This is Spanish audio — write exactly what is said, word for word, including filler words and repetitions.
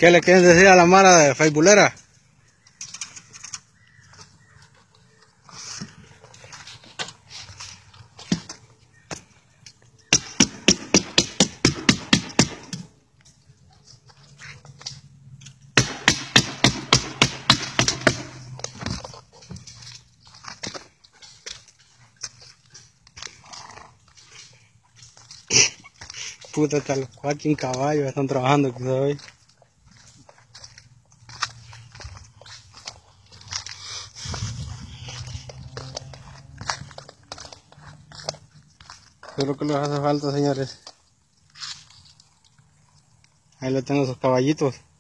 ¿Qué le quieren decir a la mara de Faceboolera? Puta, hasta los fucking caballos están trabajando aquí hoy. Eso es lo que les hace falta, señores. Ahí le tengo sus caballitos.